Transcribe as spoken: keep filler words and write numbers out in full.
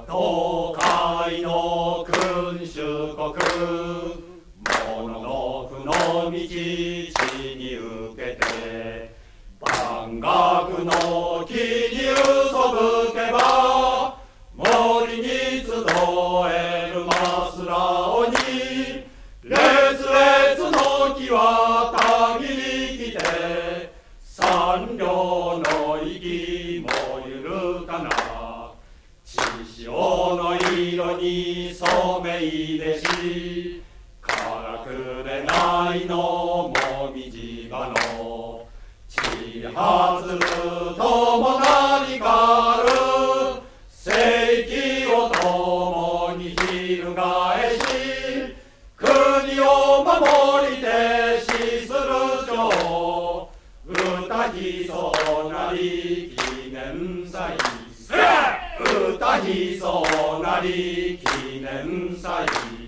東海の君主国、もののくの道地に受けて、万学の木にうそぶけば、森に集えるマスラオに、列々の木はたぎりきて、三両の息もゆるかな。血潮の色に染めいでし、からくれないのもみじがの、地発るともなりかる、世紀を共に翻し、国を守りて死する女、歌ひそなり記念祭。歌ひそなり記念祭。